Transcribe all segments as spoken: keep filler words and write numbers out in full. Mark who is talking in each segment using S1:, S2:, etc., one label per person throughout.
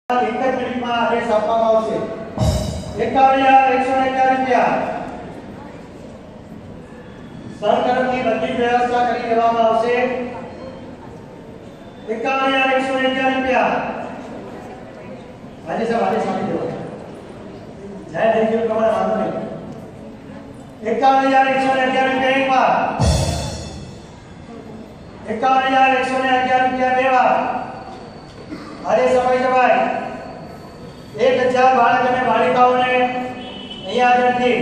S1: એક જ મિનિટમાં આદેશ આપવામાં આવશે. એકાવન હજાર એકસો એકાવન રૂપિયા સર તરફથી બધી વ્યવસ્થા કરી દેવામાં આવશે. એકાવન હજાર એકસો એકાવન રૂપિયા આજે સર આદેશ આપી દો. જાહેર થઈ ગયું પ્રમાણે વાંધો નહીં. એકાવન હજાર એકસો અગિયાર રૂપિયા એક વાર, એકાવન હજાર એકસો અગિયાર રૂપિયા બે વાર. આદેશ અપાઈ જવાય. એક હજાર બાળક અને બાલિકાઓને અહીંયા હાજરથી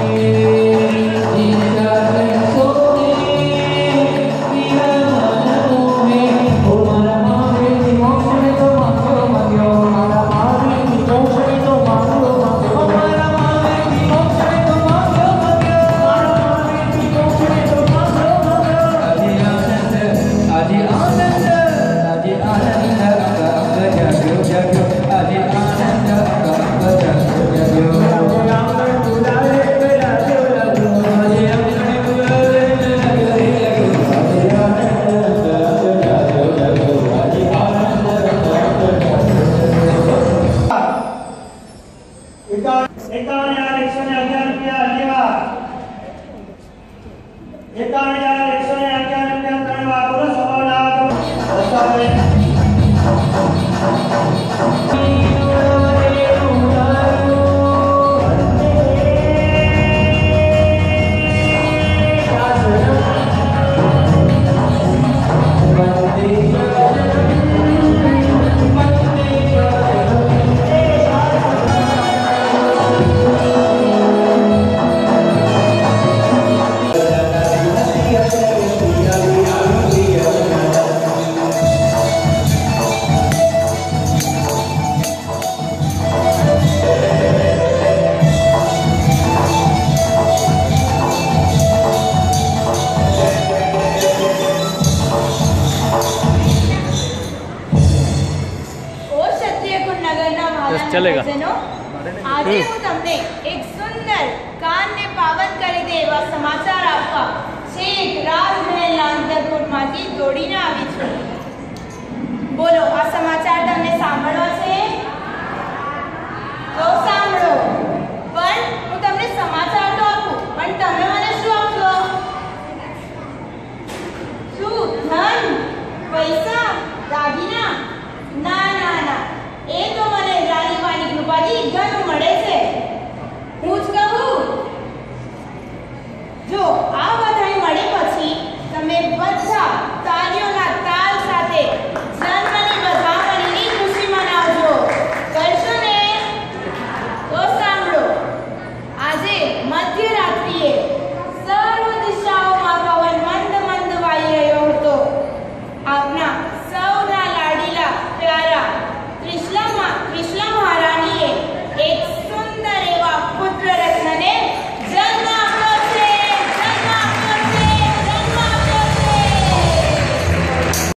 S2: चलेगा.
S3: આજે હું તમને એક સુંદર કાનને પાવન કરી દે એવા સમાચાર આપવા શેખ રાજમહેલના અંતરપુરમાંથી દોડીને આવી છું. બોલો, આ સમાચાર તમને સાંભળવા